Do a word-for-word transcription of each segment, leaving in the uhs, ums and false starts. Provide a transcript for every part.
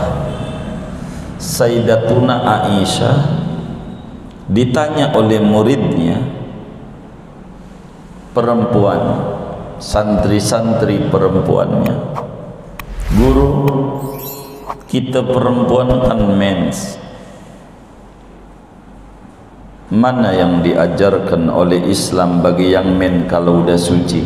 Sayyidatuna Aisyah ditanya oleh muridnya perempuan, santri-santri perempuannya, guru, kita perempuan kan mens, mana yang diajarkan oleh Islam bagi yang men kalau udah suci?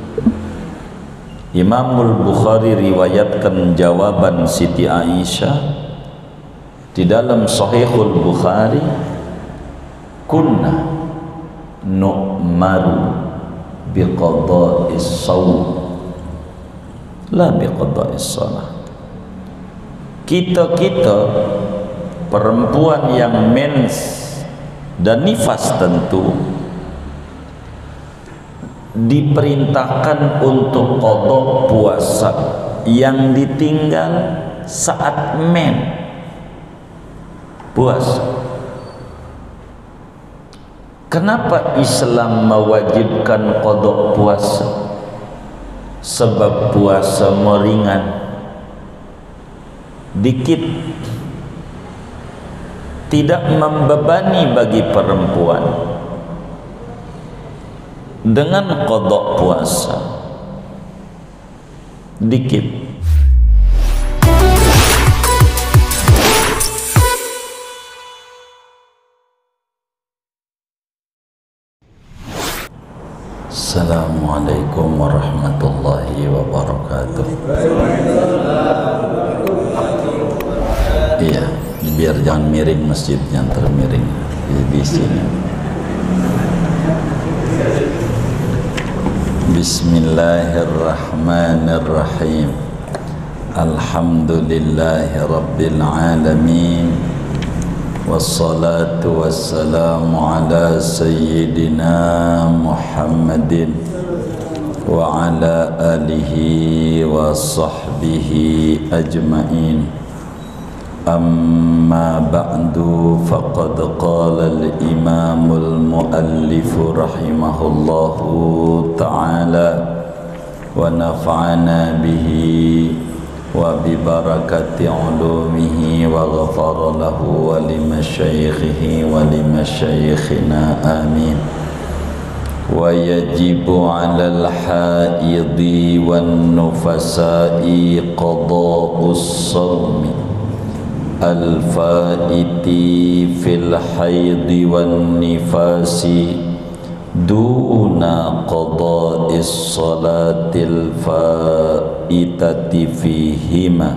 Imamul Bukhari riwayatkan jawaban Siti Aisyah di dalam Sahihul Bukhari, kunna nu'maru biqada'is shaum la biqada'is shalah. Kita-kita perempuan yang mens dan nifas tentu diperintahkan untuk qada puasa yang ditinggal saat men puasa. Kenapa Islam mewajibkan qada puasa? Sebab puasa meringan dikit, tidak membebani bagi perempuan. Dengan qada puasa dikit. Assalamualaikum warahmatullahi wabarakatuh. Iya, biar jangan miring masjidnya, termiring di sini. Bismillahirrahmanirrahim. Alhamdulillahi rabbil alamin. Wassalatu wassalamu ala sayyidina Muhammadin wa ala alihi wa sahbihi ajma'in. Amma ba'du, faqad qala al-imamul muallifu rahimahullahu ta'ala wa nafa'ana bihi wa bi barakati ulumihi wa ghafara lahu wa limasyaikhihi wa limasyaikhina amin. Wa yajibu 'alal haidhi wan nufasa'i qada'us sawmi al-faiti fil haidhi wan nifasi duna qada'is salatil faitati fihima.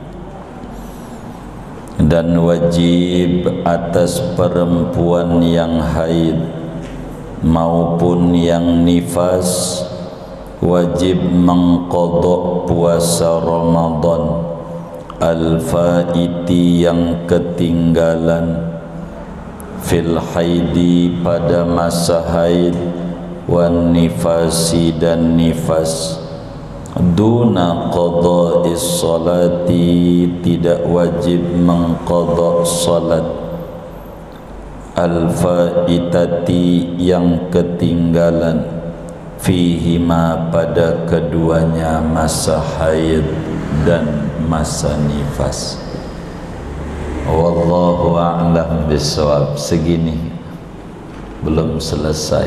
Dan wajib atas perempuan yang haid maupun yang nifas wajib mengqadha puasa Ramadan al-faiti yang ketinggalan fil haidi pada masa haid wan nifasi dan nifas duna qada'is salati tidak wajib mengqada' salat al-faitati yang ketinggalan fihima pada keduanya masa haid dan masa nifas. Wallahu a'lam bishawab. Segini belum selesai.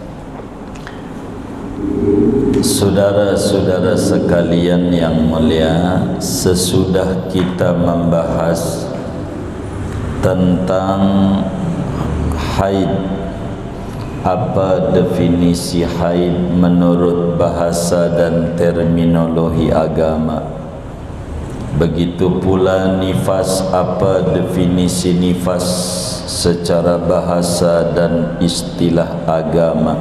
Saudara-saudara sekalian yang mulia, sesudah kita membahas tentang haid, apa definisi haid menurut bahasa dan terminologi agama, begitu pula nifas, apa definisi nifas secara bahasa dan istilah agama.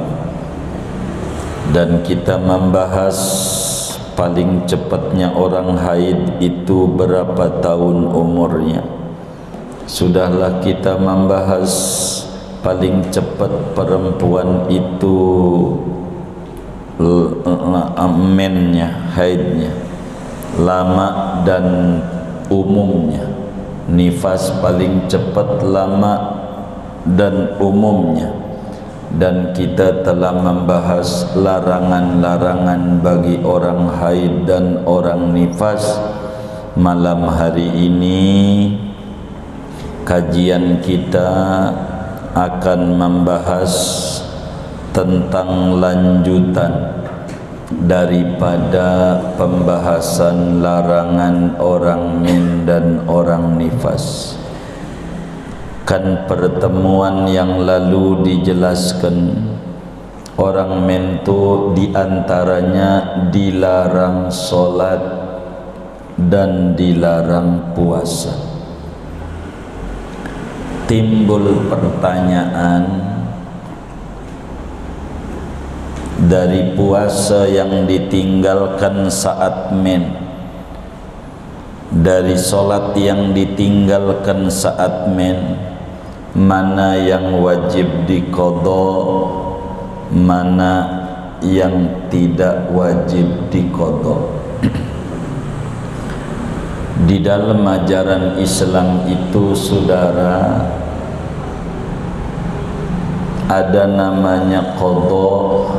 Dan kita membahas paling cepatnya orang haid itu berapa tahun umurnya. Sudahlah kita membahas paling cepat perempuan itu mennya, haidnya, lama dan umumnya. Nifas paling cepat, lama dan umumnya. Dan kita telah membahas larangan-larangan bagi orang haid dan orang nifas malam hari ini kajian kita akan membahas tentang lanjutan daripada pembahasan larangan orang min dan orang nifas. Kan pertemuan yang lalu dijelaskan orang min itu diantaranya dilarang solat dan dilarang puasa. Timbul pertanyaan, dari puasa yang ditinggalkan saat min, dari solat yang ditinggalkan saat min, mana yang wajib diqadha, mana yang tidak wajib diqadha. Di dalam ajaran Islam itu, saudara, ada namanya qadha,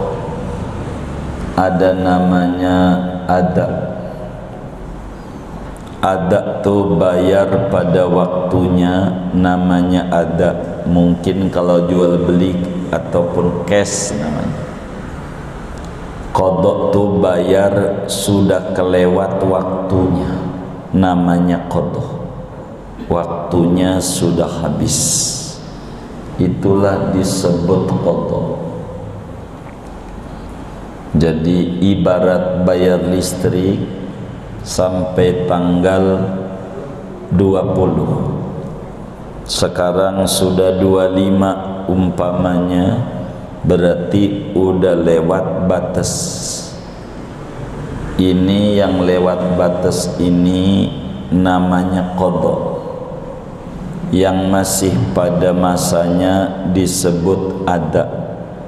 ada namanya ada. Ada tu bayar pada waktunya, namanya ada. Mungkin kalau jual beli ataupun cash namanya. Qadha tu bayar sudah kelewat waktunya, namanya qadha. Waktunya sudah habis, itulah disebut qadha. Jadi ibarat bayar listrik sampai tanggal dua puluh, sekarang sudah dua puluh lima umpamanya, berarti udah lewat batas. Ini yang lewat batas ini namanya qadha. Yang masih pada masanya disebut ada.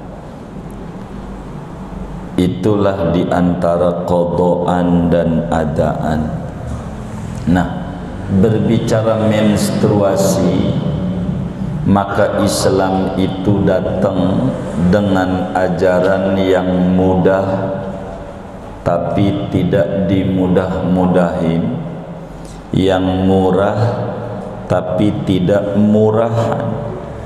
Itulah diantara qadhaan dan adaan. Nah, berbicara menstruasi, maka Islam itu datang dengan ajaran yang mudah tapi tidak dimudah-mudahin, yang murah tapi tidak murahan.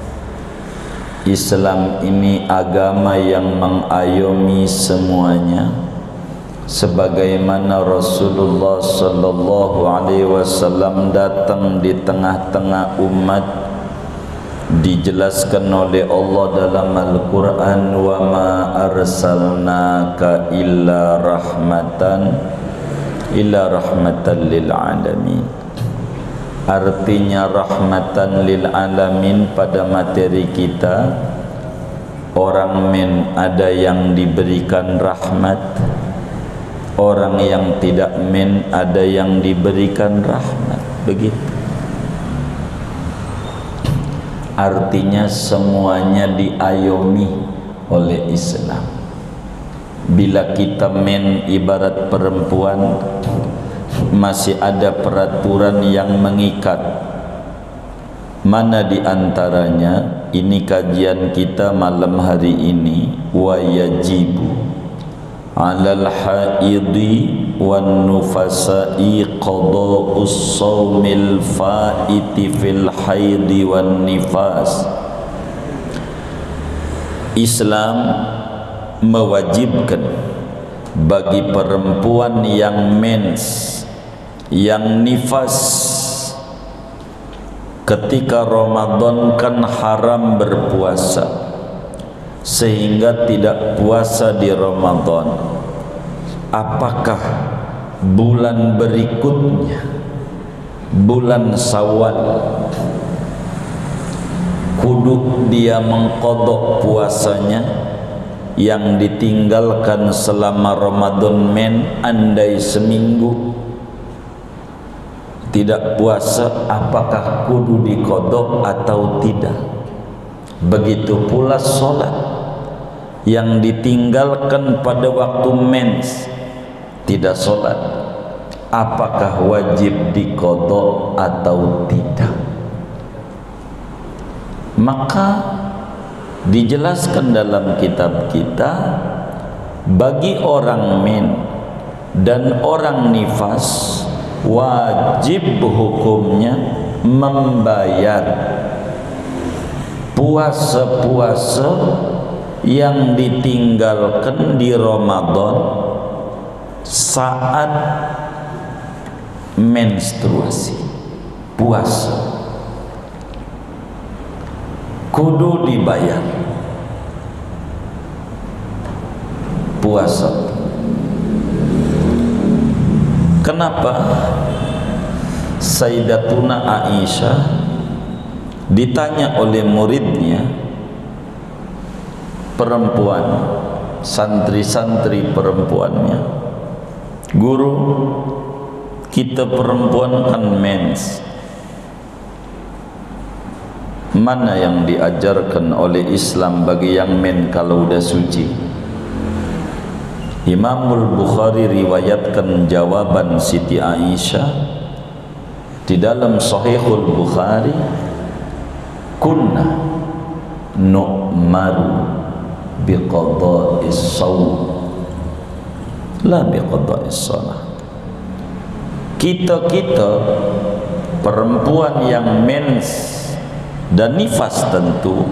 Islam ini agama yang mengayomi semuanya, sebagaimana Rasulullah sallallahu alaihi wasallam datang di tengah-tengah umat. Dijelaskan oleh Allah dalam Al-Quran, wa ma arsalnaka illa rahmatan illa rahmatan lil alamin. Artinya rahmatan lil alamin. Pada materi kita, orang min ada yang diberikan rahmat, orang yang tidak min ada yang diberikan rahmat. Begitu. Artinya semuanya diayomi oleh Islam. Bila kita min ibarat perempuan, masih ada peraturan yang mengikat. Mana di antaranya? Ini kajian kita malam hari ini. Wa yajibu 'alal haidhi wan nufasa'i qada'us shaumil fa'iti fil haidhi wan nifas. Islam mewajibkan bagi perempuan yang mens, yang nifas, ketika Ramadan kan haram berpuasa, sehingga tidak puasa di Ramadan. Apakah bulan berikutnya, bulan Syawal, kudu dia mengqadha puasanya yang ditinggalkan selama Ramadan men, andai seminggu tidak puasa, apakah kudu diqadha atau tidak? Begitu pula solat yang ditinggalkan pada waktu mens, tidak solat, apakah wajib diqadha atau tidak? Maka dijelaskan dalam kitab kita, bagi orang min dan orang nifas wajib hukumnya membayar puasa-puasa yang ditinggalkan di Ramadan saat menstruasi. Puasa kudu dibayar. Puasa. Kenapa Sayyidatuna Aisyah ditanya oleh muridnya perempuan, santri-santri perempuannya, guru, kita perempuan kan mens, mana yang diajarkan oleh Islam bagi yang men kalau udah suci? Imamul Bukhari riwayatkan jawaban Siti Aisyah di dalam Sahihul Bukhari, kunna nu'maru biqada'is shaum la biqada'is shalah. Kita-kita perempuan yang mens dan nifas tentu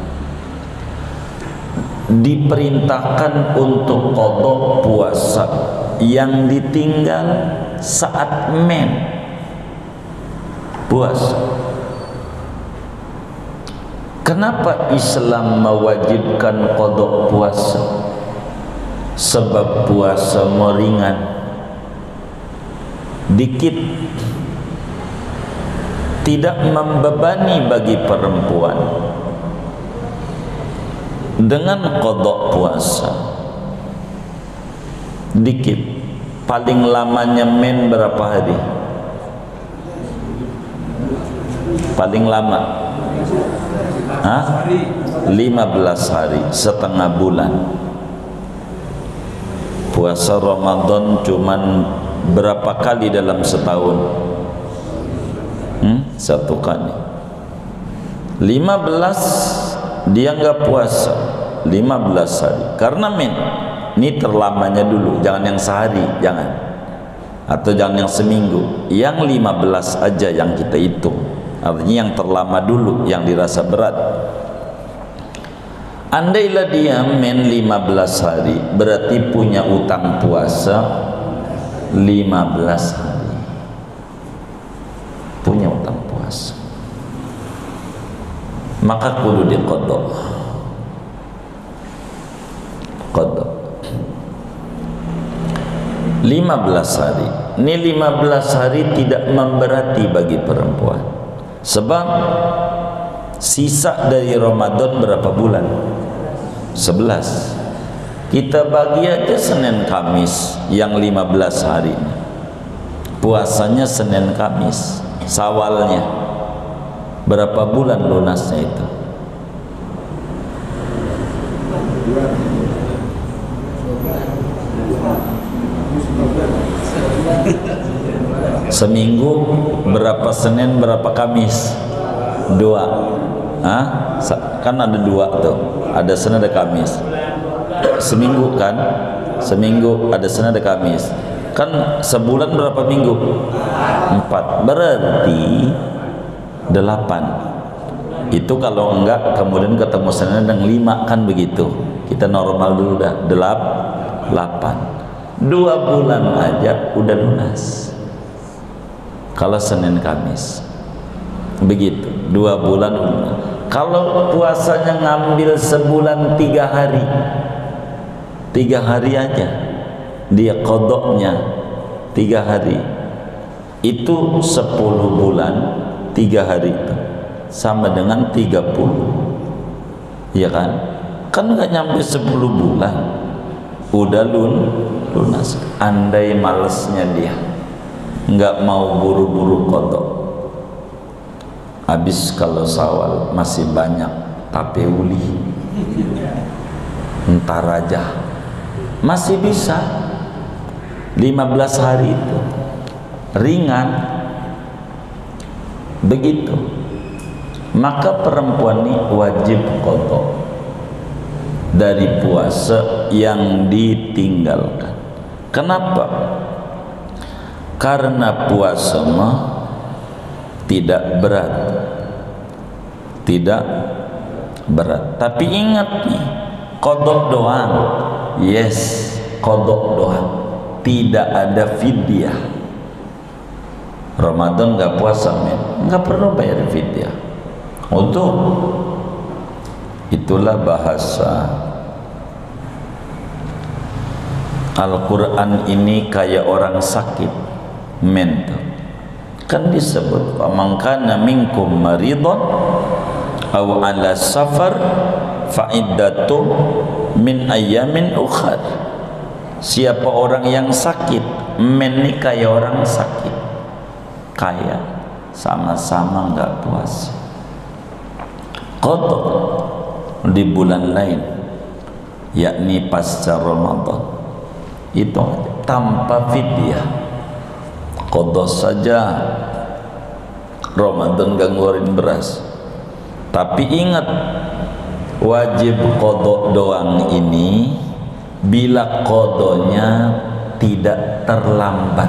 diperintahkan untuk qada puasa yang ditinggal saat men puasa. Kenapa Islam mewajibkan qada puasa? Sebab puasa meringan dikit, tidak membebani bagi perempuan. Dengan qada puasa dikit, paling lamanya men berapa hari? Paling lama Hah? lima belas hari, setengah bulan. Puasa Ramadan cuman berapa kali dalam setahun? Hmm? Satu kali. lima belas dia nggak puasa lima belas hari karena men. Ini terlamanya dulu, jangan yang sehari, jangan, atau jangan yang seminggu, yang lima belas aja yang kita hitung. Artinya yang terlama dulu, yang dirasa berat. Andailah dia men lima belas hari, berarti punya utang puasa lima belas hari, punya utang puasa, maka kudu diqadha. Qadha lima belas hari. Ini lima belas hari tidak memberati bagi perempuan, sebab sisa dari Ramadan berapa bulan? sebelas. Kita bagi aja Senin Kamis yang lima belas hari, puasanya Senin Kamis, Sawalnya berapa bulan lunasnya itu? Seminggu berapa Senin, berapa Kamis? Dua. Hah? Kan ada dua tuh, ada Senin, ada Kamis. Seminggu kan? Seminggu ada Senin, ada Kamis. Kan sebulan berapa minggu? Empat. Berarti delapan. Itu kalau enggak kemudian ketemu Senin dan lima, kan begitu. Kita normal dulu dah. Delap, delapan. Dua bulan aja udah lunas. Kalau Senin Kamis begitu, dua bulan lunas. Kalau puasanya ngambil sebulan tiga hari, tiga hari aja dia kodoknya tiga hari, itu sepuluh bulan tiga hari itu sama dengan tiga puluh, ya kan? Kan nggak nyampe sepuluh bulan udah lun lunas. Andai malesnya dia nggak mau buru-buru kodok, habis kalau Sawal masih banyak tape uli, entar aja masih bisa lima belas hari itu ringan begitu. Maka perempuan ini wajib qadha dari puasa yang ditinggalkan. Kenapa? Karena puasa mah tidak berat, tidak berat. Tapi ingat nih, qodok doang. Yes, qodok doang. Tidak ada fidyah. Ramadan nggak puasa men, nggak perlu bayar fidyah. Untuk itulah bahasa Al-Quran ini kayak orang sakit mental. Kan disebut faman kana minkum maridun aw ala safar fa iddatum min ayyamin ukhar. Siapa orang yang sakit, men ini kayak orang sakit, kayak sama-sama enggak puasa, qada di bulan lain, yakni pasca Ramadan, itu tanpa fidyah, qada saja. Ramadan gak ngeluarin beras. Tapi ingat, wajib qada doang ini bila qadanya tidak terlambat.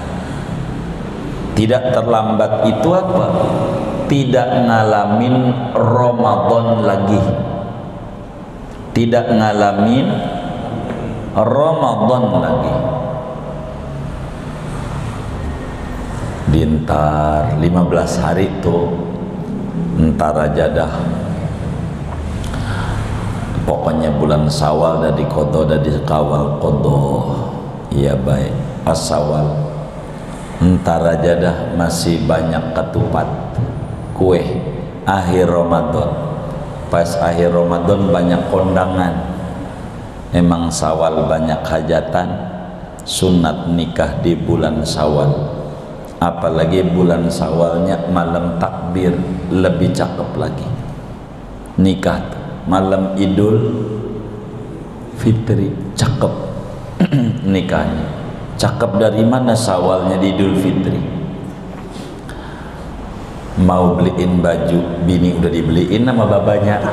Tidak terlambat itu apa? Tidak ngalamin Ramadan lagi, tidak ngalamin Ramadan lagi. Dintar lima belas hari itu entar aja dah, pokoknya bulan Syawal dah di qada, dah dikawal qada. Iya baik, pas Syawal entar aja dah, masih banyak ketupat kue. Akhir Ramadan, pas akhir Ramadan banyak kondangan. Emang Syawal banyak hajatan, sunat nikah di bulan Syawal. Apalagi bulan Syawalnya malam takbir, lebih cakep lagi nikah tuh. Malam Idul Fitri cakep nikahnya. Cakep dari mana Syawalnya di Idul Fitri? Mau beliin baju, bini udah dibeliin sama babanya.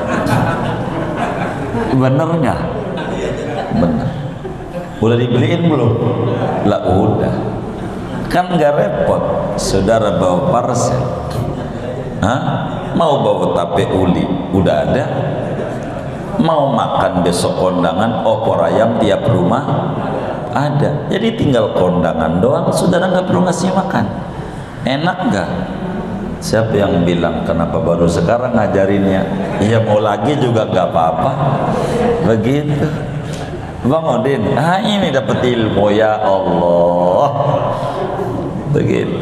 Bener nggak? Bener. Udah dibeliin belum? Lah udah. Kan nggak repot. Saudara bawa parcel, hah? Mau bawa tape uli, udah ada. Mau makan besok kondangan, opor ayam tiap rumah ada. Jadi tinggal kondangan doang, saudara nggak perlu ngasih makan. Enak nggak? Siapa yang bilang kenapa baru sekarang ngajarinnya? Ya mau lagi juga nggak apa-apa. Begitu. Bang Odin, ah ini dapat ilmu, ya Allah. Begitu.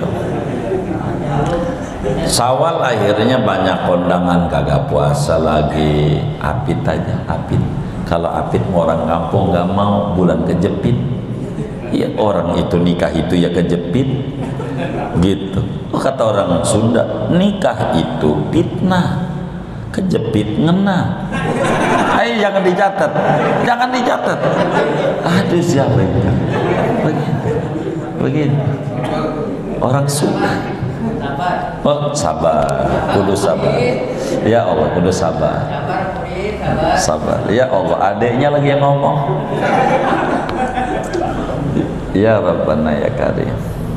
Syawal akhirnya banyak kondangan, kagak puasa lagi, apit aja, apit. Kalau apit mau orang kampung nggak mau, bulan kejepit. Ya orang itu nikah itu ya kejepit, gitu. Oh, kata orang Sunda, nikah itu fitnah, kejepit ngena. Ayo jangan dicatat, jangan dicatat. Aduh siapa itu? Begitu, begitu. Orang Sunda. Oh sabar, kudu sabar. Ya Allah, kudu sabar. Sabar. Ya Allah, adiknya lagi yang ngomong. Ya Rabbana ya Karim.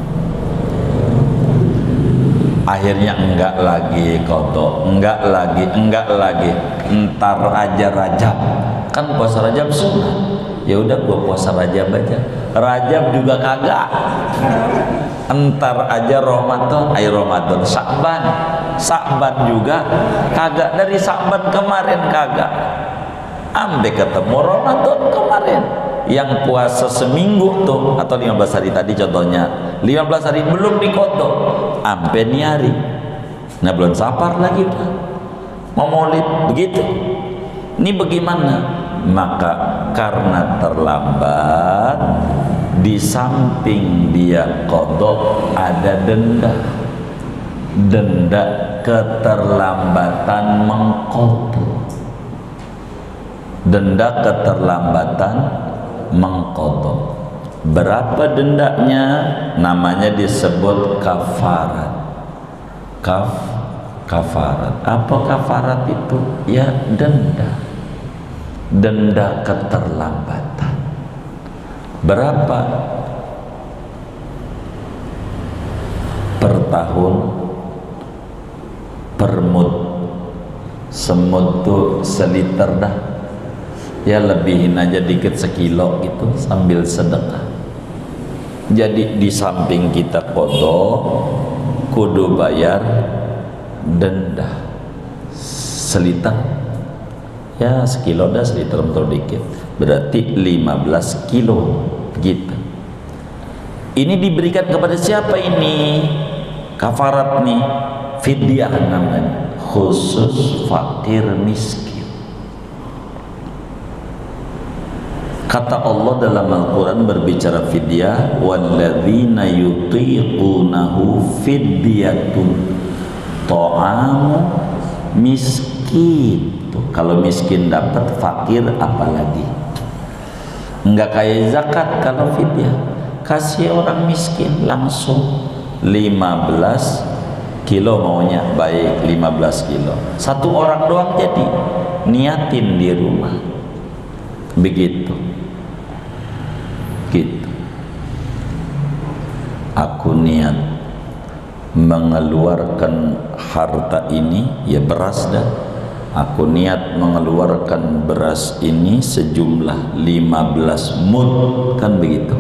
Akhirnya enggak lagi qada, enggak lagi, enggak lagi. Entar aja Rajab. Kan puasa Rajab sunnah. Ya udah gua puasa Rajab aja. Rajab juga kagak. Entar aja Ramadan, ay Ramadan, Sya'ban, Sya'ban juga kagak. Dari Sya'ban kemarin kagak. Ambe ketemu Ramadan kemarin. Yang puasa seminggu tuh atau lima belas hari tadi contohnya, lima belas hari belum diqada, ampe nih hari. Nah bulan Safar lagi Pak, mau maulid begitu. Ini bagaimana? Maka karena terlambat, di samping dia qada ada denda, denda keterlambatan mengqada, denda keterlambatan mengqada. Berapa dendanya? Namanya disebut kafarat. Kaf kafarat. Apa kafarat itu? Ya denda, denda keterlambatan. Berapa? tahun per mud. Semut tuh seliter dah, ya lebihin aja dikit sekilo gitu sambil sedekah. Jadi di samping kita qadha kudu bayar denda seliter, ya sekilo dah, seliter untuk dikit, berarti lima belas kilo gitu. Ini diberikan kepada siapa ini? Kafarat nih, fidyah namanya, khusus fakir miskin. Kata Allah dalam Al-Quran berbicara fidyah, walladzina yutiqunahu fidyatun ta'amu miskin. Tuh, kalau miskin dapat, fakir apalagi. Enggak kayak zakat. Kalau fidyah kasih orang miskin langsung lima belas kilo maunya, baik lima belas kilo, satu orang doang, jadi niatin di rumah begitu gitu. Aku niat mengeluarkan harta ini, ya beras dah, aku niat mengeluarkan beras ini sejumlah lima belas mud, kan begitu,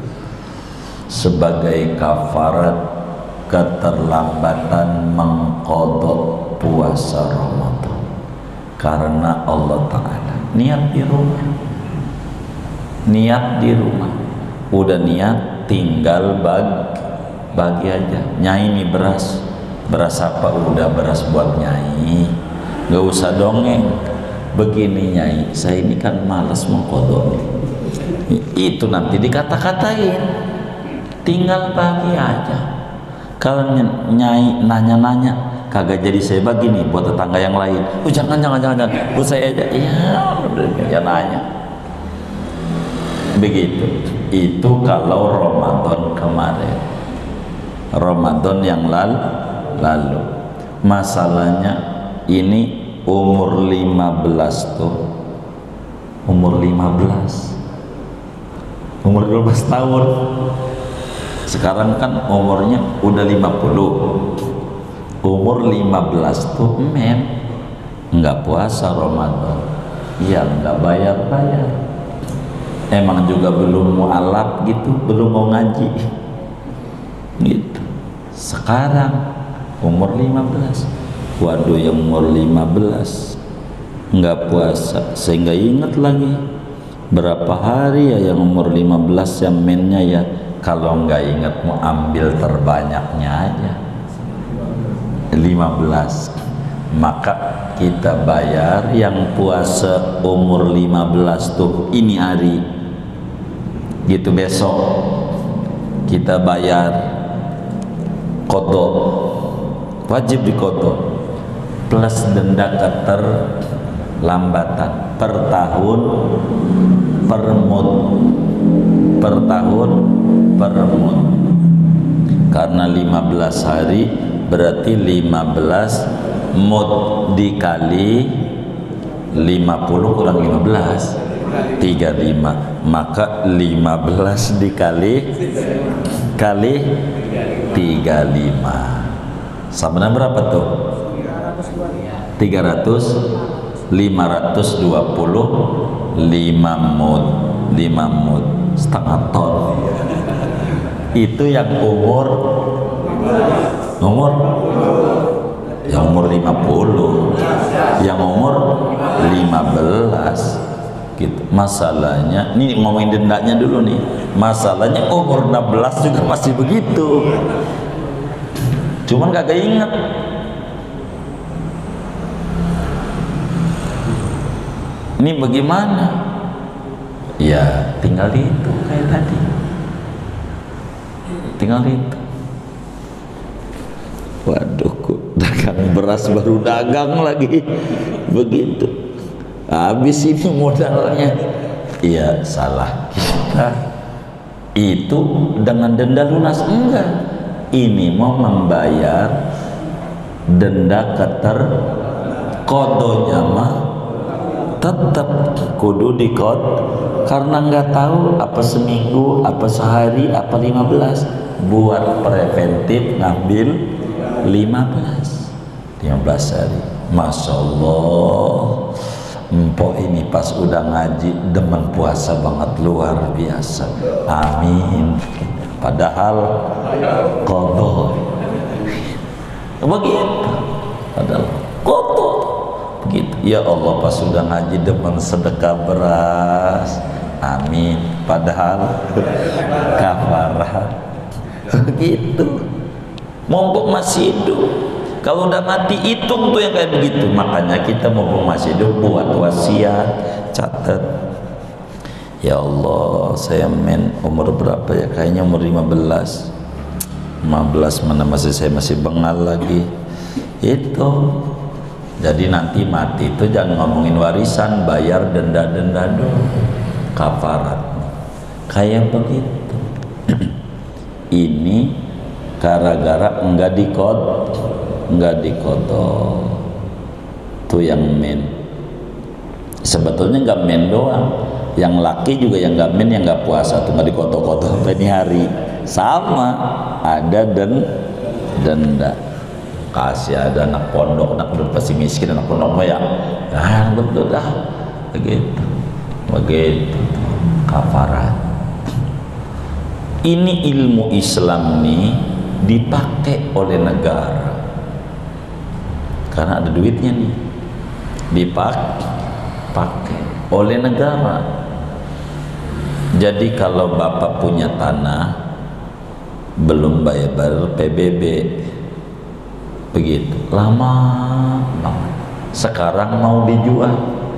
sebagai kafarat keterlambatan mengqadha puasa Ramadan. Karena Allah Ta'ala niat di rumah, niat di rumah, udah niat tinggal bagi bagi aja. Nyai ini beras, beras apa? Udah beras buat nyai, gak usah dongeng. Begini nyai, saya ini kan malas mengqadha, itu nanti dikata-katain, tinggal bagi aja. Kalau nyai nanya-nanya, kagak jadi saya bagi nih buat tetangga yang lain. Oh jangan jangan jangan, jangan. Buat saya aja. Iya, ya nanya. Begitu. Itu kalau Ramadan kemarin, Ramadan yang lalu, lalu. Masalahnya ini umur lima belas tuh, umur lima belas, umur lima belas tahun. Sekarang kan umurnya udah lima puluh. Umur lima belas tuh men nggak puasa Ramadan, ya nggak bayar-bayar, emang juga belum mau alaf gitu, belum mau ngaji gitu. Sekarang umur lima belas, waduh, yang umur lima belas nggak puasa, sehingga ingat lagi berapa hari ya yang umur lima belas yang mennya ya. Kalau nggak ingat mau ambil terbanyaknya aja lima belas, maka kita bayar yang puasa umur lima belas tuh ini hari gitu, besok kita bayar qadha, wajib di qadha, plus denda keterlambatan per tahun per mud, per tahun per mud. Karena lima belas hari berarti lima belas mud dikali lima puluh kurang lima belas, tiga puluh lima, maka lima belas dikali kali tiga puluh lima sama dengan berapa tuh? tiga ratus, lima ratus dua puluh lima mud, lima mud setengah ton. Itu yang umur umur yang umur lima puluh, yang umur lima belas gitu. Masalahnya ini ngomongin dendanya dulu nih, masalahnya umur enam belas juga masih begitu, cuman kagak inget. Ini bagaimana? Ya tinggal itu kayak tadi, tinggal itu. Waduh, dagang beras baru dagang lagi begitu, habis ini modalnya. Iya, salah kita itu dengan denda lunas, enggak, ini mau membayar denda keter kodonya mah tetap kudu dikot, karena nggak tahu apa seminggu, apa sehari, apa lima belas, buat preventif ngambil lima belas lima belas hari. Masya Allah, empok ini pas udah ngaji demen puasa banget, luar biasa. Amin. Padahal qadha begitu, padahal qadha begitu. Ya Allah, pas sudah ngaji demen sedekah beras. Amin. Padahal kafarah begitu. Mumpung masih hidup, kalau udah mati hitung tuh yang kayak begitu. Makanya kita mumpung masih hidup buat wasiat, catat. Ya Allah, saya men umur berapa ya? Kayaknya umur lima belas lima belas, mana masih saya masih bengal lagi. Itu jadi nanti mati itu jangan ngomongin warisan, bayar denda-denda dulu, kafarat kayak begitu. Ini gara-gara enggak dikod enggak dikodok tuh yang men. Sebetulnya enggak men doang, yang laki juga yang enggak men, yang enggak puasa tuh enggak dikodok-kodok sampai ini hari sama ada dan denda. Kasih ada anak pondok, anak udah pasti miskin, anak pondok mah ya ah betul dah begitu begitu kafarat. Ini ilmu Islam nih dipakai oleh negara karena ada duitnya nih, dipakai pakai oleh negara. Jadi kalau bapak punya tanah belum bayar P B B begitu lama banget, sekarang mau dijual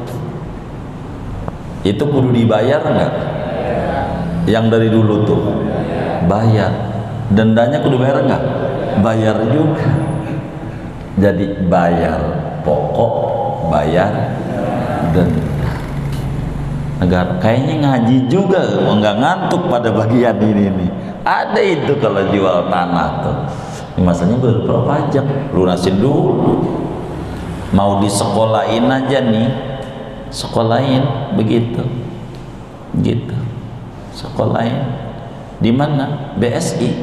itu kudu dibayar enggak? Yang dari dulu tuh bayar, dendanya kudu bayar enggak? Bayar juga. Jadi bayar pokok, bayar denda. Negara kayaknya ngaji juga, enggak ngantuk pada bagian ini nih. Ada itu kalau jual tanah tuh. Masanya berapa pajak, lunasin dulu. Mau disekolahin aja nih, sekolahin begitu, gitu. Sekolahin di mana? B S I.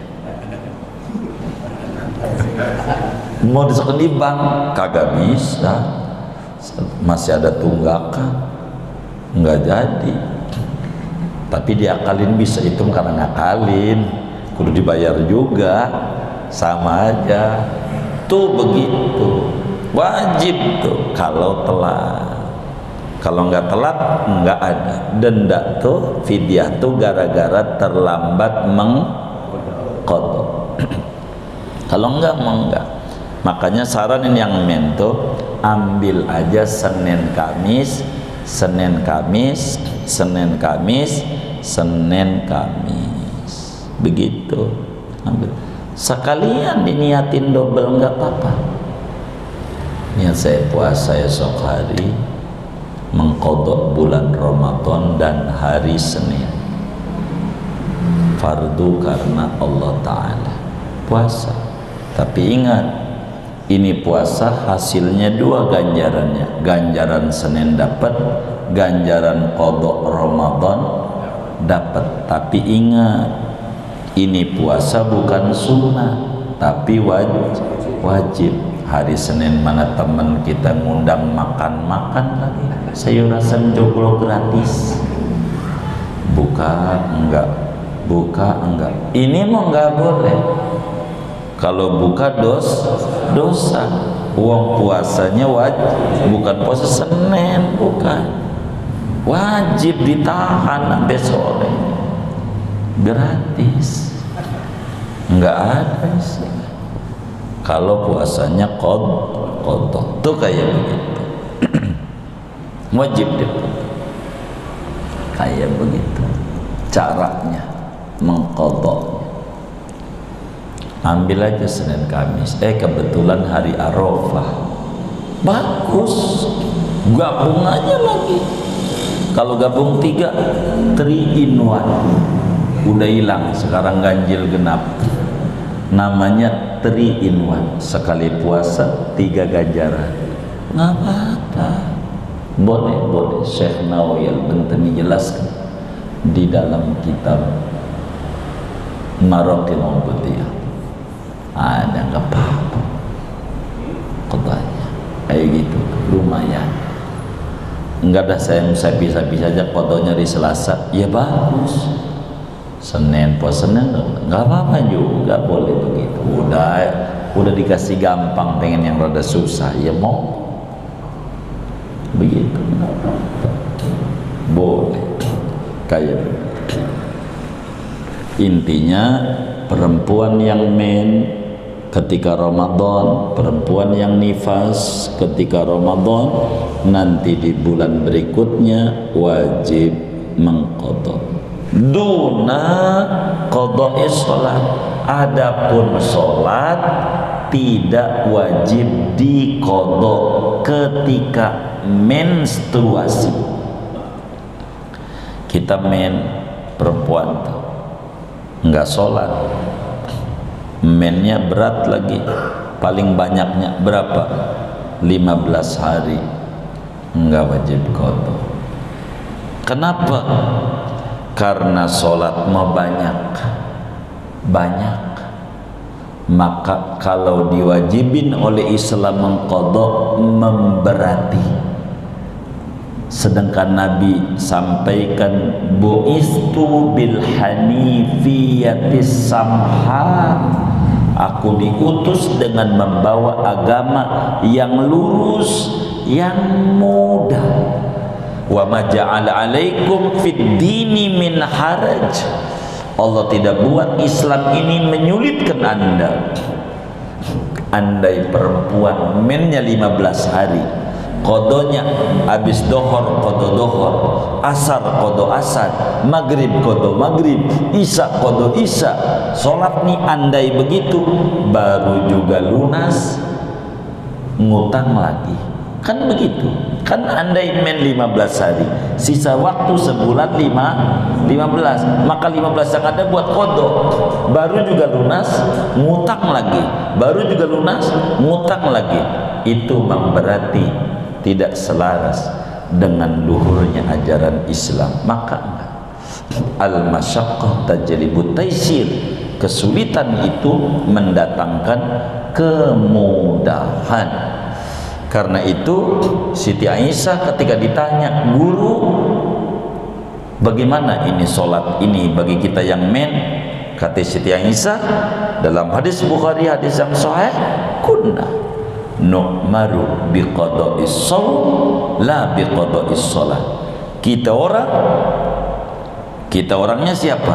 Mau disekolahin di bank kagak bisa, masih ada tunggakan, nggak jadi. Tapi diakalin bisa, itu karena ngakalin, kudu dibayar juga, sama aja. Tuh begitu, wajib tuh kalau telat. Kalau nggak telat nggak ada denda tuh, fidyah tuh gara-gara terlambat mengqadha. Kalau enggak mau enggak. Makanya saranin yang men tuh ambil aja Senin Kamis, Senin Kamis, Senin Kamis, Senin Kamis. Begitu. Ambil. Sekalian diniatin double enggak apa-apa. Niat saya puasa esok hari, mengqadha bulan Ramadan dan hari Senin. Fardu karena Allah Ta'ala. Puasa. Tapi ingat, ini puasa hasilnya dua ganjarannya. Ganjaran Senin dapat, ganjaran qadha Ramadan dapat. Tapi ingat, ini puasa bukan sunnah, tapi wajib. Wajib. Hari Senin mana teman kita ngundang makan-makan lagi, sayur asam joglo gratis. Buka enggak, buka enggak. Ini mau enggak boleh. Kalau buka dos, dosa. Uang puasanya wajib, bukan puasa Senin, bukan. Wajib ditahan sampai sore. Gratis. Enggak ada sih. Kalau puasanya qadha, tuh kayak begitu. Wajib deh. Kayak begitu caranya mengqadha. Ambil aja Senin Kamis, eh kebetulan hari Arafah, bagus, gabung aja lagi. Kalau gabung tiga, three in one, udah hilang sekarang ganjil genap. Namanya three in one, sekali puasa tiga ganjaran. Nggak apa-apa, boleh boleh. Syekh Nawawi Al-Bantani jelaskan di dalam kitab maraqil ubudiyah. Ada nggak apa-apa kodanya kayak gitu, lumayan. Enggak ada, saya sapi-sapi saja kodonya di Selasa, ya bagus. Senin puas Senin nggak apa-apa juga, boleh begitu. Udah udah dikasih gampang, pengen yang rada susah ya mau begitu, boleh kayak begitu. Intinya perempuan yang men ketika Ramadan, perempuan yang nifas ketika Ramadan, nanti di bulan berikutnya wajib mengqadha duna qadha'i sholat. Adapun sholat tidak wajib diqadha ketika menstruasi. Kita men perempuan tuh nggak sholat, mennya berat lagi, paling banyaknya berapa? lima belas hari, nggak wajib qadha. Kenapa? Karena sholat mau banyak banyak, maka kalau diwajibin oleh Islam mengqadha memberati. Sedangkan Nabi sampaikan bu'istu bil hanifiyatis samha, aku diutus dengan membawa agama yang lurus, yang mudah. Wa ma ja'ala 'alaikum fid dini min haraj. Allah tidak buat Islam ini menyulitkan Anda. Andai perempuan mennya lima belas hari, kodonya habis dohor kodo dohor, asar kodo asar, maghrib kodo maghrib, isya kodo isya, sholat nih andai begitu baru juga lunas, ngutang lagi, kan begitu kan. Andai men lima belas hari, sisa waktu sebulan lima belas, maka lima belas yang ada buat kodo, baru juga lunas, ngutang lagi, baru juga lunas, ngutang lagi. Itu memberarti tidak selaras dengan luhurnya ajaran Islam. Maka al-masyaqqah tajlibut taysir, kesulitan itu mendatangkan kemudahan. Karena itu Siti Aisyah ketika ditanya, guru bagaimana ini sholat ini bagi kita yang men, kata Siti Aisyah dalam hadis Bukhari, hadis yang sahih, kunna nu'maru biqada'is shaum la biqada'is shalah. Kita orang kita orangnya siapa?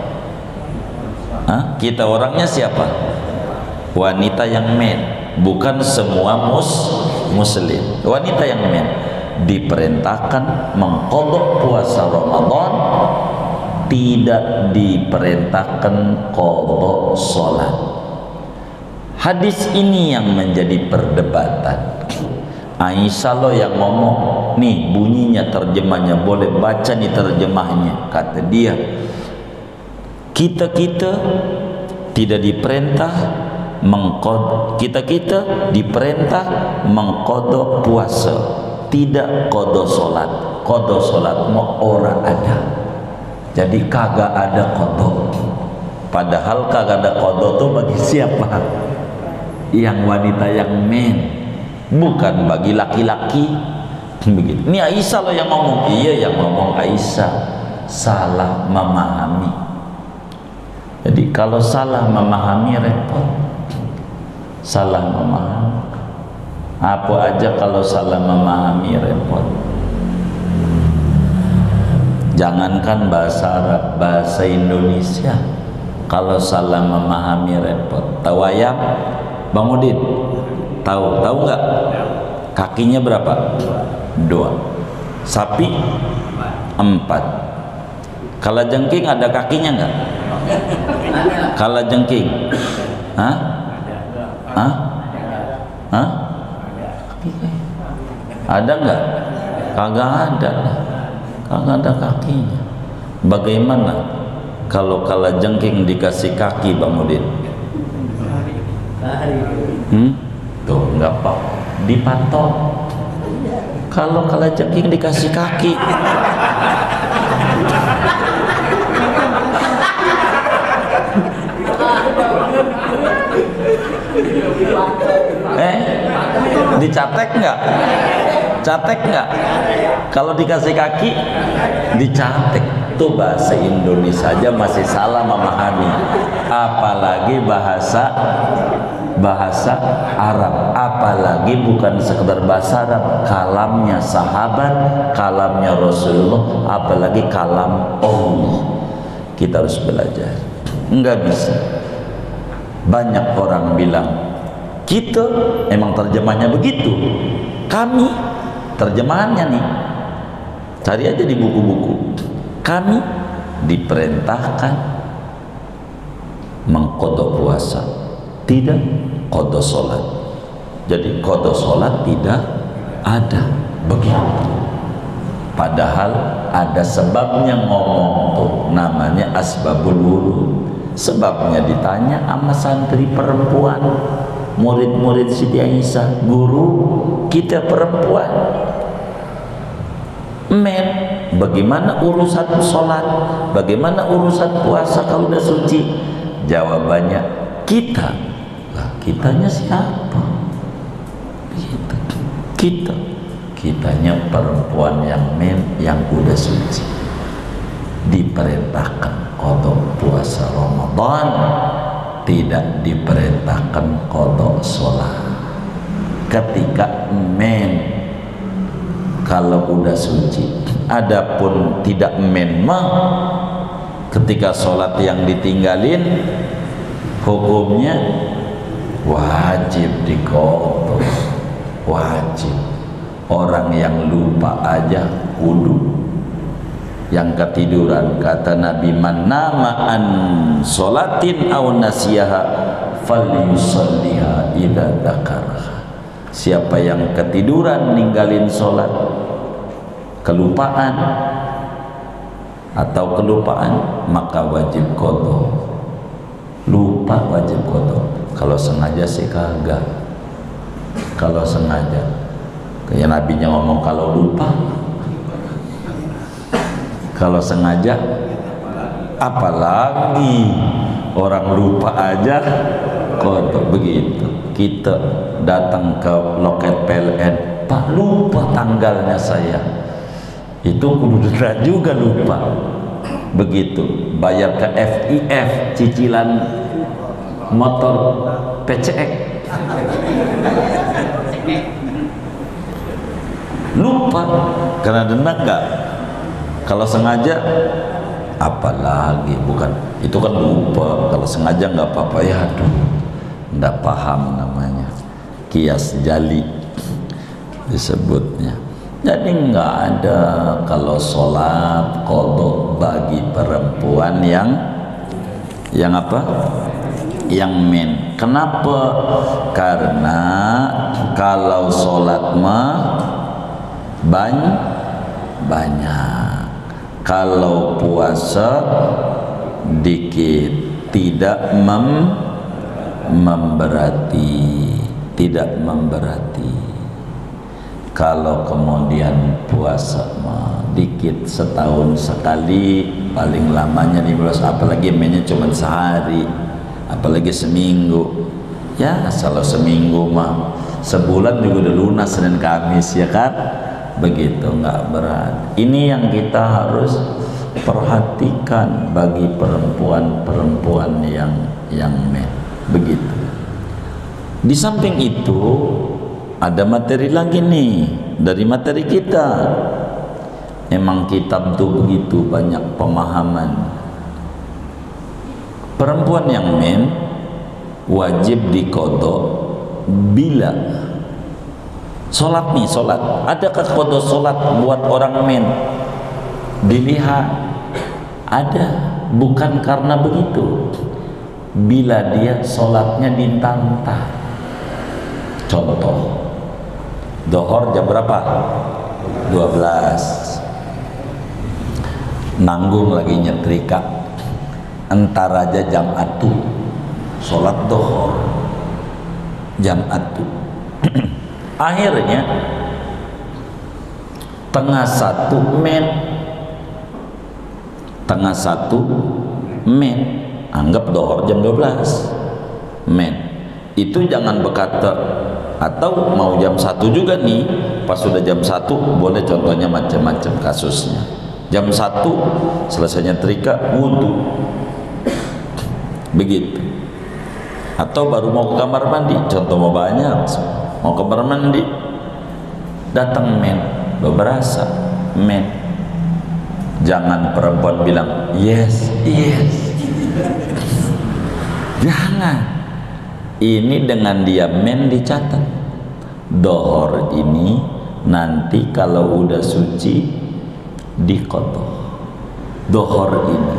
Hah? Kita orangnya siapa? Wanita yang men, bukan semua mus muslim. Wanita yang men diperintahkan mengqadha puasa Ramadan, tidak diperintahkan qadha salat. Hadis ini yang menjadi perdebatan. Aisyah lo yang ngomong, nih bunyinya terjemahnya, boleh baca nih terjemahnya. Kata dia, kita-kita tidak diperintah mengqadha, kita-kita diperintah mengqadha puasa, tidak qadha salat. Qadha salat mau ora ada. Jadi kagak ada qadha. Padahal kagak ada qadha tuh bagi siapa? Yang wanita yang men, bukan bagi laki-laki. Begitu. Ini Aisyah loh yang ngomong. Iya, yang ngomong Aisyah salah memahami. Jadi kalau salah memahami repot. Salah memahami. Apa aja kalau salah memahami repot. Jangankan bahasa Arab, bahasa Indonesia kalau salah memahami repot. Tahu ayam? Bang Udin, tahu tahu nggak? Kakinya berapa? Dua. Sapi empat. Kalajengking ada kakinya nggak? Kalajengking, hah? Hah? Hah? Ada nggak? Kagak ada. Kagak ada kakinya. Bagaimana kalau kalajengking dikasih kaki, Bang Udin? Hmm? Tuh nggak apa, dipatok. Kalau kalajengking dikasih kaki, Eh, dicatek nggak? Catek nggak? Kalau dikasih kaki, dicatek. Tuh bahasa Indonesia aja masih salah memahami, apalagi bahasa bahasa Arab, apalagi bukan sekedar bahasa Arab, kalamnya sahabat, kalamnya Rasulullah, apalagi kalam Allah. Kita harus belajar. Enggak bisa. Banyak orang bilang kita emang terjemahnya begitu, kami terjemahannya nih, cari aja di buku-buku, kami diperintahkan mengqadha puasa, tidak qadha sholat. Jadi qadha sholat tidak ada, begitu. Padahal ada sebabnya ngomong tuh, namanya asbabul wurud. Sebabnya ditanya sama santri perempuan, murid-murid Siti Aisyah, guru kita perempuan, men, bagaimana urusan sholat, bagaimana urusan puasa kalau udah suci? Jawabannya kita. Lah, kitanya siapa? Kita, kita, kitanya perempuan yang men, yang udah suci, diperintahkan qadha puasa Ramadan, tidak diperintahkan qadha sholat. Ketika men, kalau udah suci. Adapun tidak men mah, ketika sholat yang ditinggalin, hukumnya wajib diqadha, wajib. Orang yang lupa aja wudu, yang ketiduran, kata Nabi, man nama an sholatin aw nasiyaha falyusalliha idza dzakaraha. Siapa yang ketiduran ninggalin sholat, kelupaan atau kelupaan, maka wajib qadha. Lupa wajib qadha. Kalau sengaja sih kagak. Kalau sengaja, kayak nabinya ngomong kalau lupa. Kalau sengaja, apalagi orang lupa aja qadha. Begitu. Kita datang ke loket P L N, Pak, lupa tanggalnya saya. Itu kudu denda juga, lupa. Begitu. Bayar ke F I F cicilan motor P C X, lupa karena denda enggak. Kalau sengaja apalagi, bukan itu kan lupa. Kalau sengaja nggak apa-apa, ya aduh nggak paham, namanya kias jali disebutnya. Jadi nggak ada kalau sholat qadha bagi perempuan yang yang apa? Yang men. Kenapa? Karena kalau sholat mah banyak, banyak. Kalau puasa dikit, tidak mem memberati, tidak memberati. Kalau kemudian puasa mah dikit, setahun sekali, paling lamanya lima belas, apalagi mainnya cuma sehari, apalagi seminggu. Ya kalau seminggu mah, sebulan juga udah lunas Senin Kamis, ya kan? Begitu, nggak berat. Ini yang kita harus perhatikan bagi perempuan-perempuan yang yang men. Begitu. Di samping itu ada materi lagi nih dari materi kita. Emang kitab tuh begitu banyak pemahaman. Perempuan yang men wajib diqadha bila sholat nih, sholat. Adakah qadha sholat buat orang men? Dilihat ada, bukan karena begitu. Bila dia sholatnya ditantang. Contoh, dohor jam berapa? dua belas. Nanggung lagi nyetrika, entar aja jam atu sholat dohor, jam atu. Akhirnya tengah satu men, tengah satu men, anggap dohor jam dua belas men, itu jangan berkata, atau mau jam satu juga nih, pas sudah jam satu boleh, contohnya macam-macam kasusnya. Jam satu selesai nyetrika, wudhu, begitu. Atau baru mau ke kamar mandi, contoh mau banyak, mau ke kamar mandi, datang men, berasa men. Jangan perempuan bilang yes, yes. Jangan. Ini dengan dia men dicatat. Dohor ini nanti kalau udah suci diqadha. Dohor ini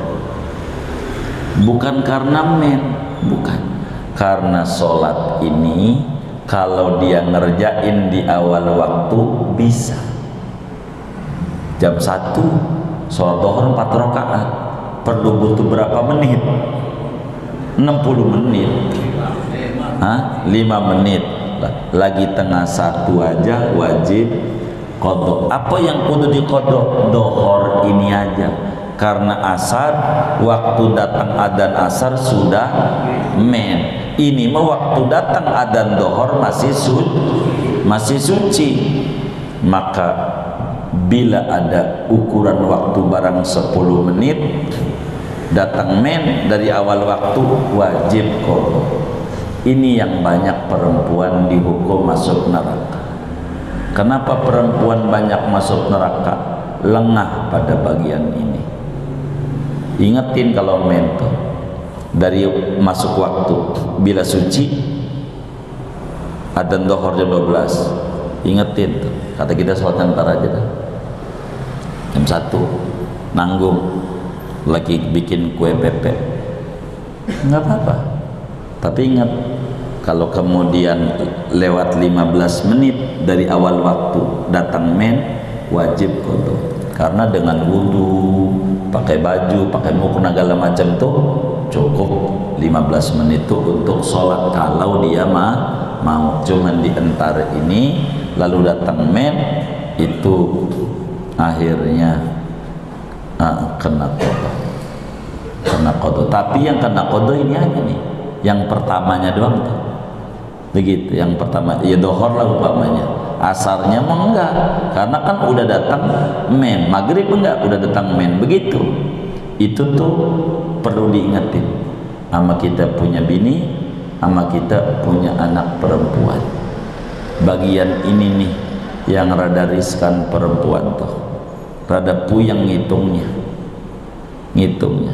bukan karena men, bukan. Karena sholat ini kalau dia ngerjain di awal waktu bisa. Jam satu sholat dohor empat rakaat perlu butuh berapa menit? enam puluh menit. Hah? lima menit. Lagi tengah satu aja wajib qadha. Apa yang kudu diqadha? Dohor ini aja. Karena asar, waktu datang adzan asar sudah men. Ini mah waktu datang adzan dohor masih suci, masih suci. Maka bila ada ukuran waktu barang sepuluh menit, datang men dari awal waktu, wajib qadha. Ini yang banyak perempuan dihukum masuk neraka. Kenapa perempuan banyak masuk neraka? Lengah pada bagian ini. Ingetin kalau men tuh, dari masuk waktu bila suci adzan dohor jam dua belas, ingetin tuh. Kata kita sholat ntar aja dah, jam satu nanggung lagi bikin kue pepe, nggak apa-apa. Tapi ingat, kalau kemudian lewat lima belas menit dari awal waktu datang men, wajib qadha. Karena dengan wudhu, pakai baju, pakai mukena segala macam tuh cukup lima belas menit itu untuk sholat kalau dia mah mau. Cuman di entar ini lalu datang men, itu akhirnya ah, kena qadha, kena qadha. Tapi yang kena qadha ini aja nih, yang pertamanya doang tuh, begitu. Yang pertama ya dohor lah umpamanya, asarnya mah enggak, karena kan udah datang men. Maghrib enggak, udah datang men, begitu. Itu tuh perlu diingetin sama kita punya bini, sama kita punya anak perempuan. Bagian ini nih yang rada riskan perempuan tuh, rada puyeng ngitungnya, ngitungnya.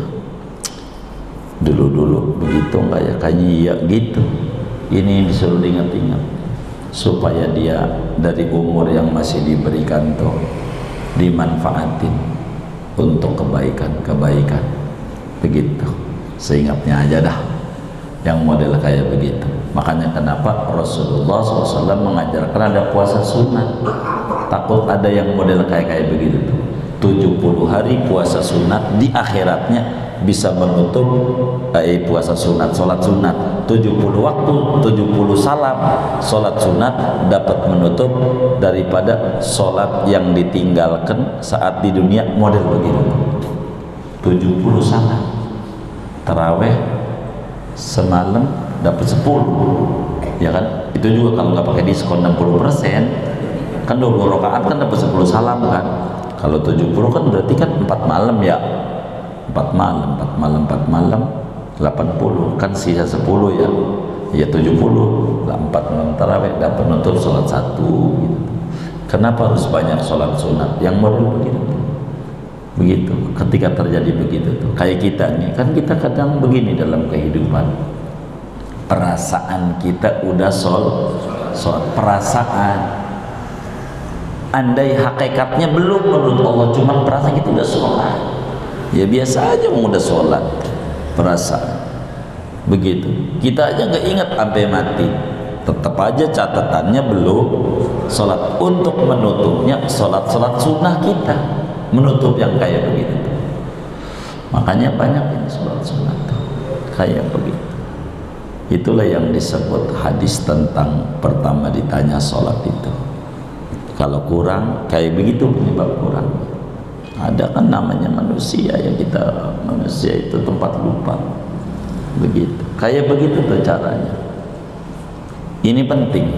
Dulu-dulu begitu enggak ya, kayaknya iya gitu. Ini disuruh diingat-ingat supaya dia dari umur yang masih diberikan tuh dimanfaatin untuk kebaikan-kebaikan, begitu. Seingatnya aja dah yang model kayak begitu. Makanya kenapa Rasulullah shallallahu alaihi wasallam mengajarkan ada puasa sunat. Takut ada yang model kayak kayak begitu tuh, tujuh puluh hari puasa sunat, di akhiratnya bisa menutup eh, puasa sunat, sholat sunat tujuh puluh waktu, tujuh puluh salam sholat sunat, dapat menutup daripada sholat yang ditinggalkan saat di dunia, model begitu. Tujuh puluh salam taraweh semalam dapat sepuluh, ya kan? Itu juga kalau nggak pakai diskon enam puluh persen, kan dua puluh rakaat kan dapat sepuluh salam kan. Kalau tujuh puluh kan berarti kan empat malam ya, empat malam, empat malam, empat malam, delapan puluh, kan sisa sepuluh ya, ya tujuh puluh, empat malam tarawih dapat menutup sholat satu gitu. Kenapa harus banyak sholat sunat yang model begitu? Begitu, ketika terjadi begitu tuh, kayak kita nih, kan kita kadang begini dalam kehidupan, perasaan kita udah sol, sol perasaan. Andai hakikatnya belum menurut Allah, cuma perasaan kita udah sholat, ya biasa aja mau udah sholat, perasaan begitu. Kita aja nggak ingat sampai mati, tetap aja catatannya belum sholat. Untuk menutupnya sholat-sholat sunnah kita, menutup yang kayak begitu. Makanya banyak ini sholat sunnah kayak begitu. Itulah yang disebut hadis tentang pertama ditanya sholat itu, kalau kurang kayak begitu penyebab kurang. Ada kan namanya manusia, ya kita manusia itu tempat lupa, begitu. Kayak begitu tuh caranya. Ini penting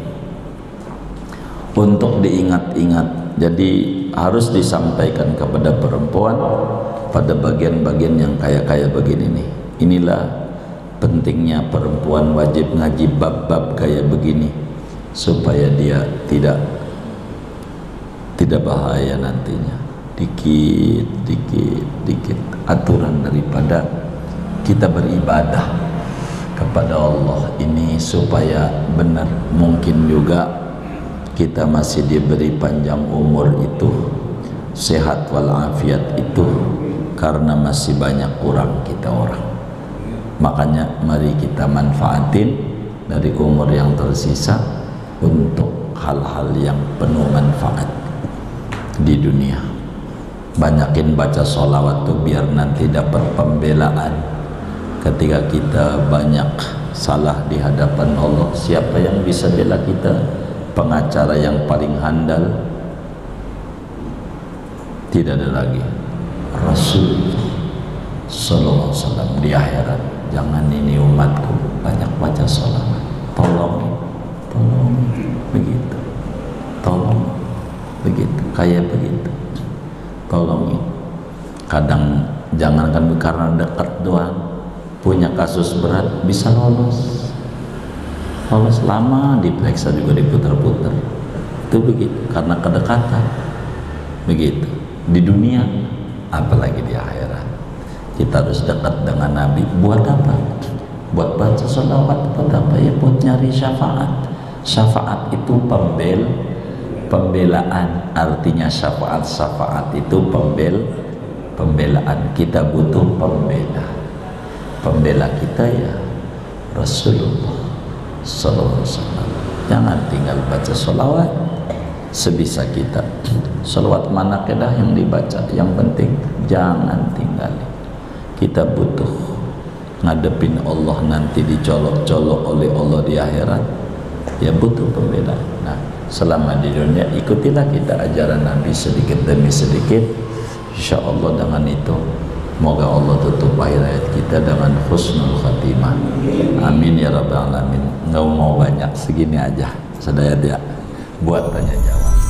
untuk diingat-ingat. Jadi harus disampaikan kepada perempuan pada bagian-bagian yang kaya-kaya begini nih. Inilah pentingnya perempuan wajib ngaji bab-bab kayak begini supaya dia tidak tidak bahaya nantinya. Dikit, dikit, dikit aturan daripada kita beribadah kepada Allah ini supaya benar. Mungkin juga kita masih diberi panjang umur itu, sehat walafiat itu karena masih banyak kurang kita orang. Makanya mari kita manfaatin dari umur yang tersisa untuk hal-hal yang penuh manfaat di dunia. Banyakin baca sholawat tuh biar nanti dapat pembelaan ketika kita banyak salah di hadapan Allah. Siapa yang bisa bela kita? Pengacara yang paling handal tidak ada lagi, Rasul sallallahu alaihi wasallam di akhirat. Jangan ini umatku banyak baca sholawat, tolong tolong begitu, tolong begitu, kayak begitu, tolongin. Kadang jangankan karena dekat doang, punya kasus berat bisa lolos, lolos lama diperiksa juga diputar-putar. Itu begitu karena kedekatan. Begitu di dunia, apalagi di akhirat. Kita harus dekat dengan Nabi. Buat apa? Buat baca sholawat. Buat apa? Ya buat nyari syafaat. Syafaat itu pembel pembelaan. Artinya syafaat syafaat itu pembel pembelaan. Kita butuh pembela. Pembela kita ya Rasulullah sallallahu alaihi wasallam. Jangan tinggal baca sholawat sebisa kita. Sholawat mana kedah yang dibaca, yang penting jangan tinggalin. Kita butuh ngadepin Allah nanti dicolok-colok oleh Allah di akhirat, ya butuh pembelaan. Nah, selama di dunia ikutilah kita ajaran Nabi sedikit demi sedikit. Insya Allah dengan itu moga Allah tutup akhir hayat kita dengan husnul khatimah. Amin ya rabbal alamin. Nggak mau banyak, segini aja. Sedaya dia buat tanya jawab.